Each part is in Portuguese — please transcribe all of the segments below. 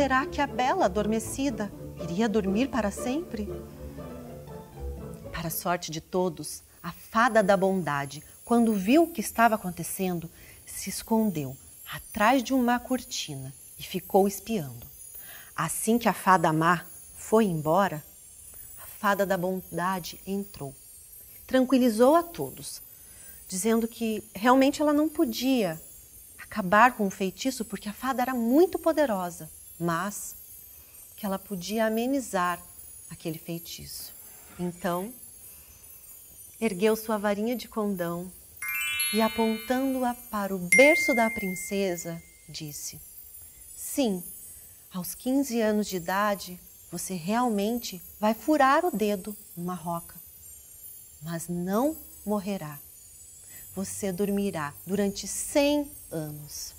será que a bela adormecida iria dormir para sempre? Para a sorte de todos, a fada da bondade, quando viu o que estava acontecendo, se escondeu atrás de uma cortina e ficou espiando. Assim que a fada má foi embora, a fada da bondade entrou. Tranquilizou a todos, dizendo que realmente ela não podia acabar com o feitiço porque a fada era muito poderosa, mas que ela podia amenizar aquele feitiço. Então, ergueu sua varinha de condão e, apontando-a para o berço da princesa, disse: sim, aos 15 anos de idade, você realmente vai furar o dedo numa roca, mas não morrerá. Você dormirá durante 100 anos.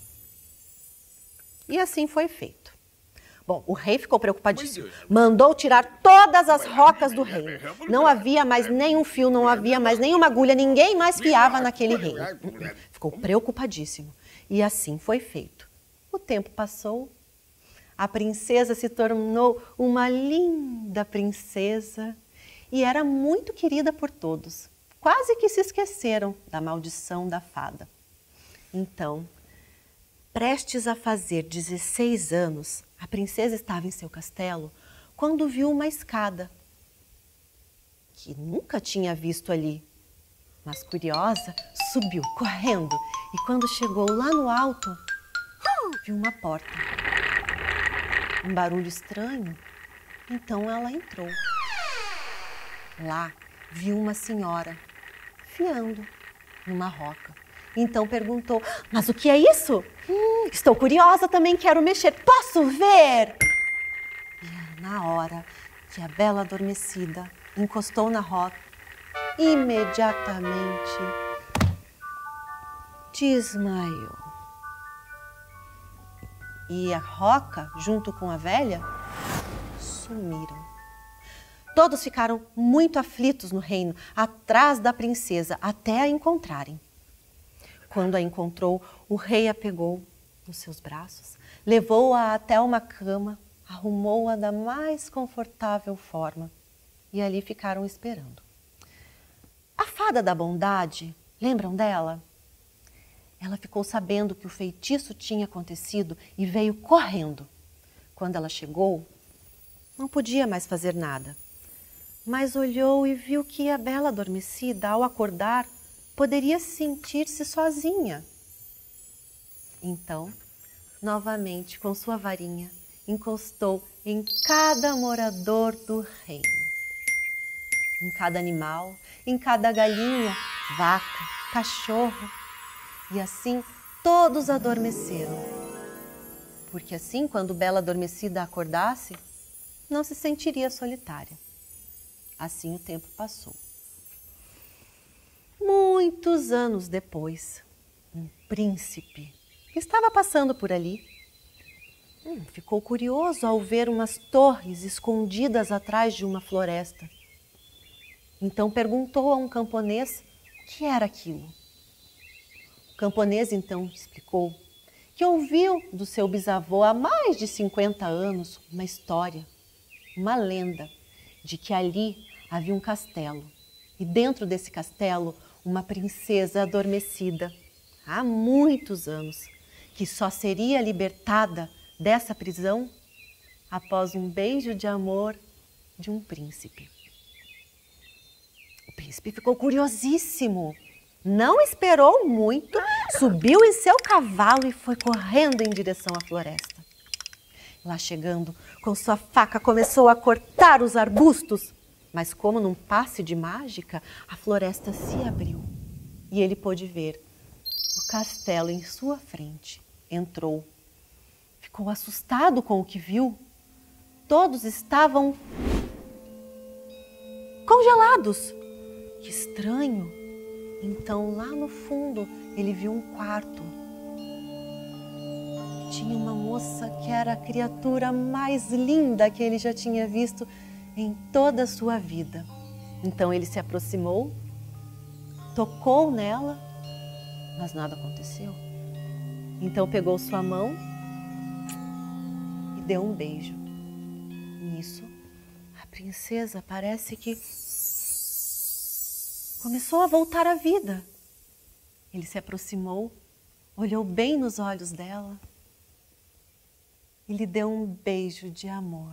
E assim foi feito. Bom, o rei ficou preocupadíssimo. Mandou tirar todas as rocas do reino. Não havia mais nenhum fio, não havia mais nenhuma agulha, ninguém mais fiava naquele reino. Ficou preocupadíssimo. E assim foi feito. O tempo passou. A princesa se tornou uma linda princesa e era muito querida por todos. Quase que se esqueceram da maldição da fada. Então, prestes a fazer 16 anos, a princesa estava em seu castelo quando viu uma escada que nunca tinha visto ali. Mas curiosa, subiu correndo e quando chegou lá no alto, viu uma porta. Um barulho estranho, então ela entrou. Lá viu uma senhora fiando numa roca. Então perguntou: mas o que é isso? Estou curiosa, também quero mexer. Posso ver? E era na hora que a bela adormecida encostou na roca, imediatamente desmaiou. E a roca, junto com a velha, sumiram. Todos ficaram muito aflitos no reino, atrás da princesa, até a encontrarem. Quando a encontrou, o rei a pegou nos seus braços, levou-a até uma cama, arrumou-a da mais confortável forma e ali ficaram esperando. A fada da bondade, lembram dela? Ela ficou sabendo que o feitiço tinha acontecido e veio correndo. Quando ela chegou, não podia mais fazer nada, mas olhou e viu que a bela adormecida, ao acordar, poderia sentir-se sozinha. Então, novamente, com sua varinha, encostou em cada morador do reino. Em cada animal, em cada galinha, vaca, cachorro. E assim todos adormeceram. Porque assim, quando Bela Adormecida acordasse, não se sentiria solitária. Assim o tempo passou. Muitos anos depois, um príncipe estava passando por ali. Ficou curioso ao ver umas torres escondidas atrás de uma floresta. Então perguntou a um camponês o que era aquilo. O camponês então explicou que ouviu do seu bisavô há mais de 50 anos uma história, uma lenda de que ali havia um castelo e dentro desse castelo uma princesa adormecida há muitos anos, que só seria libertada dessa prisão após um beijo de amor de um príncipe. O príncipe ficou curiosíssimo, não esperou muito, subiu em seu cavalo e foi correndo em direção à floresta. Lá chegando, com sua faca começou a cortar os arbustos, mas como num passe de mágica, a floresta se abriu e ele pôde ver o castelo em sua frente. Entrou. Ficou assustado com o que viu. Todos estavam congelados. Que estranho! Então, lá no fundo, ele viu um quarto. Tinha uma moça que era a criatura mais linda que ele já tinha visto em toda a sua vida. Então, ele se aproximou, tocou nela, mas nada aconteceu. Então, pegou sua mão e deu um beijo. Nisso, a princesa parece que começou a voltar à vida. Ele se aproximou, olhou bem nos olhos dela e lhe deu um beijo de amor.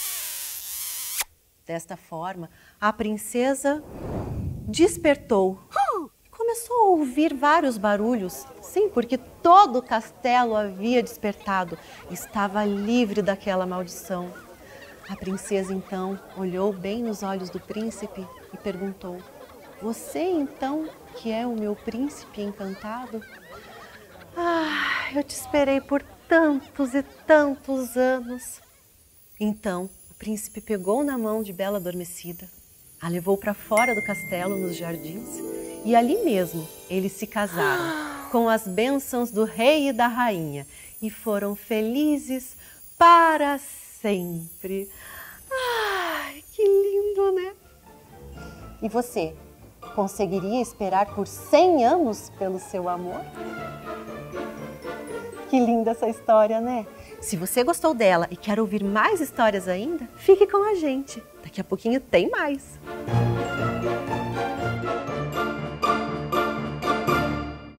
Desta forma, a princesa despertou. Começou a ouvir vários barulhos. Sim, porque todo o castelo havia despertado. Estava livre daquela maldição. A princesa, então, olhou bem nos olhos do príncipe e perguntou: "Você, então, que é o meu príncipe encantado? Ah, eu te esperei por tantos e tantos anos." Então, o príncipe pegou na mão de Bela Adormecida, a levou para fora do castelo, nos jardins, e ali mesmo eles se casaram, com as bênçãos do rei e da rainha, e foram felizes para sempre. Ai, que lindo, né? E você, conseguiria esperar por 100 anos pelo seu amor? Que linda essa história, né? Se você gostou dela e quer ouvir mais histórias ainda, fique com a gente. Daqui a pouquinho tem mais.